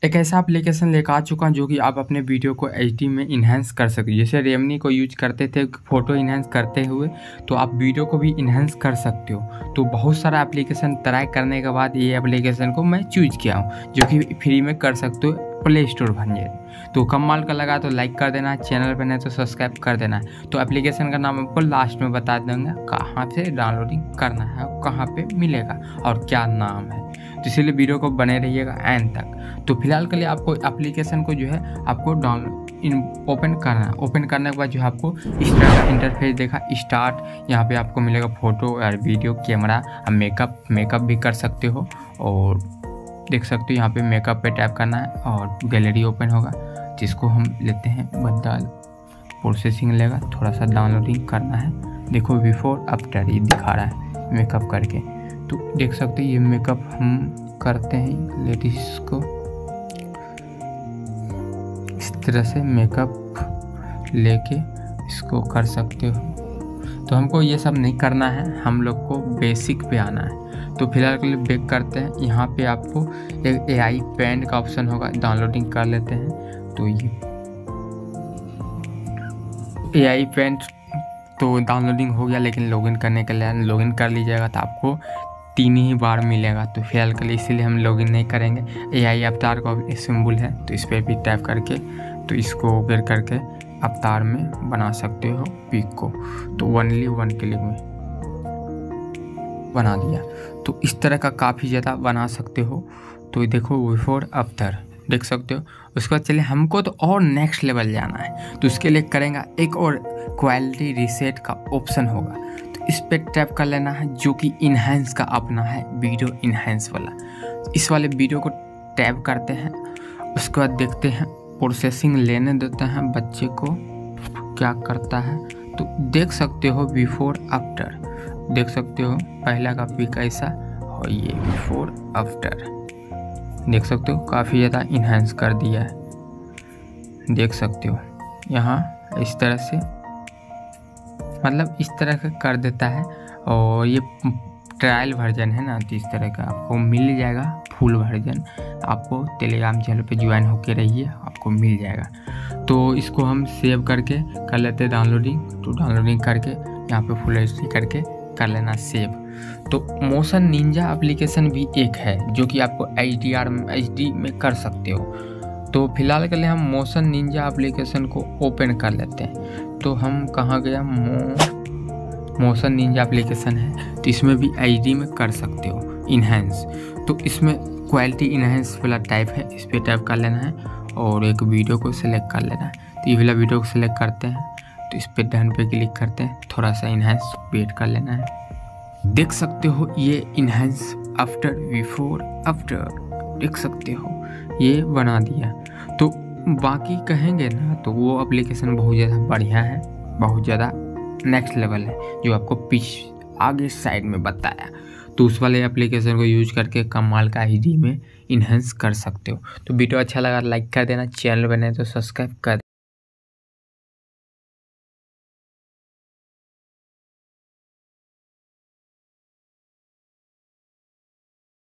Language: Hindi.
एक ऐसा एप्लीकेशन लेकर आ चुका हूँ जो कि आप अपने वीडियो को एचडी में इन्हेंस कर सकते। जैसे रेमनी को यूज करते थे फ़ोटो इन्हेंस करते हुए, तो आप वीडियो को भी इन्हेंस कर सकते हो। तो बहुत सारा एप्लीकेशन ट्राई करने के बाद ये एप्लीकेशन को मैं चूज किया हूँ, जो कि फ्री में कर सकते हो प्ले स्टोर भंजे। तो कमाल का लगा तो लाइक कर देना, चैनल पर नहीं तो सब्सक्राइब कर देना। तो एप्लीकेशन का नाम आपको लास्ट में बता दूँगा, कहाँ से डाउनलोडिंग करना है, कहाँ पे मिलेगा और क्या नाम है। तो इसलिए वीडियो को बने रहिएगा एंड तक। तो फिलहाल के लिए आपको एप्लीकेशन को जो है आपको ओपन करना है। ओपन करने के बाद जो है आपको इस तरह का इंटरफेस देखा स्टार्ट। यहाँ पे आपको मिलेगा फ़ोटो और वीडियो, कैमरा, मेकअप भी कर सकते हो। और देख सकते हो यहाँ पे मेकअप पे टैप करना है और गैलरी ओपन होगा, जिसको हम लेते हैं बदल। प्रोसेसिंग लेगा, थोड़ा सा डाउनलोडिंग करना है। देखो बिफोर आफ्टर ये दिखा रहा है मेकअप करके। तो देख सकते हो ये मेकअप हम करते हैं लेडीज़ को, इस तरह से मेकअप लेके इसको कर सकते हो। तो हमको ये सब नहीं करना है, हम लोग को बेसिक पे आना है। तो फिलहाल के लिए बैक करते हैं। यहाँ पे आपको एक AI पेंट का ऑप्शन होगा, डाउनलोडिंग कर लेते हैं। तो ये AI पेंट तो डाउनलोडिंग हो गया, लेकिन लॉगिन करने के लिए लॉगिन कर लीजिएगा तो आपको 3 ही बार मिलेगा। तो फिलहाल के लिए इसीलिए हम लॉगिन नहीं करेंगे। AI अवतार का सिंबल है, तो इस पर भी टैप करके तो इसको ओपन करके अवतार में बना सकते हो पिक को। तो ओनली 1 क्लिक में बना दिया। तो इस तरह का काफ़ी ज़्यादा बना सकते हो। तो देखो बिफोर आफ्टर देख सकते हो। उसके बाद चलिए हमको तो और नेक्स्ट लेवल जाना है, तो उसके लिए करेंगे एक और क्वालिटी रीसेट का ऑप्शन होगा। तो इस पर टैप कर लेना है, जो कि इन्हेंस का अपना है, वीडियो इन्हेंस वाला। इस वाले वीडियो को टैप करते हैं। उसके बाद देखते हैं प्रोसेसिंग लेने देते हैं बच्चे को क्या करता है। तो देख सकते हो बिफोर आफ्टर, देख सकते हो पहला का पिक ऐसा और ये बिफोर आफ्टर देख सकते हो काफ़ी ज़्यादा इन्हेंस कर दिया है। देख सकते हो यहाँ इस तरह से, मतलब इस तरह का कर देता है। और ये ट्रायल वर्जन है ना, तो इस तरह का आपको मिल जाएगा। फुल वर्जन आपको टेलीग्राम चैनल पे ज्वाइन होके रहिए, आपको मिल जाएगा। तो इसको हम सेव करके कर लेते हैं डाउनलोडिंग। तो डाउनलोडिंग करके यहाँ पे फुल HD करके कर लेना सेव। तो मोशन निंजा एप्लीकेशन भी एक है, जो कि आपको HD में कर सकते हो। तो फिलहाल के लिए हम मोशन निंजा एप्लीकेशन को ओपन कर लेते हैं। तो हम कहाँ गया, मोशन निंजा एप्लीकेशन है, तो इसमें भी HD में कर सकते हो इन्हेंस। तो इसमें क्वालिटी इन्हेंस वाला टाइप है, इस पर टाइप कर लेना है और एक वीडियो को सिलेक्ट कर लेना है। तो ये वाला वीडियो को सिलेक्ट करते हैं, तो इस पर डन पे क्लिक करते हैं, थोड़ा सा इन्हेंस वेट कर लेना है। देख सकते हो ये इन्हेंस आफ्टर बिफोर आफ्टर देख सकते हो ये बना दिया। तो बाकी कहेंगे ना तो वो एप्लीकेशन बहुत ज़्यादा बढ़िया है, बहुत ज़्यादा नेक्स्ट लेवल है, जो आपको आगे साइड में बताया। तो उस वाले एप्लीकेशन को यूज करके कमाल का HD में इन्हेंस कर सकते हो। तो वीडियो अच्छा लगा लाइक कर देना, चैनल बने तो सब्सक्राइब कर